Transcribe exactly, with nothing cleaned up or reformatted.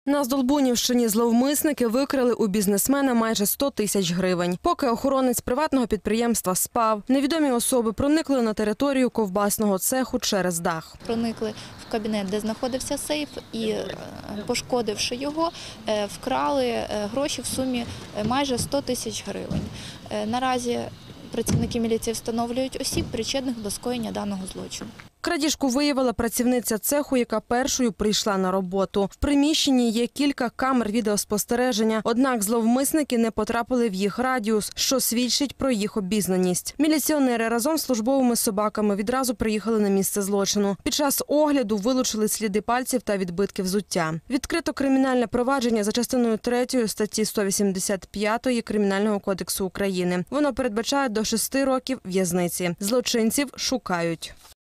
На Здолбунівщині зловмисники викрали у бізнесмена майже сто тисяч гривень. Поки охоронець приватного підприємства спав, невідомі особи проникли на територію ковбасного цеху через дах. Проникли в кабінет, де знаходився сейф, і, пошкодивши його, вкрали гроші в сумі майже сто тисяч гривень. Наразі працівники міліції встановлюють осіб, причетних до скоєння даного злочину. Крадіжку виявила працівниця цеху, яка першою прийшла на роботу. В приміщенні є кілька камер відеоспостереження, однак зловмисники не потрапили в їх радіус, що свідчить про їх обізнаність. Міліціонери разом з службовими собаками відразу приїхали на місце злочину. Під час огляду вилучили сліди пальців та відбитки взуття. Відкрито кримінальне провадження за частиною третьою статті сто вісімдесят п'ять Кримінального кодексу України. Воно передбачає до шести років в'язниці. Злочинців шукають.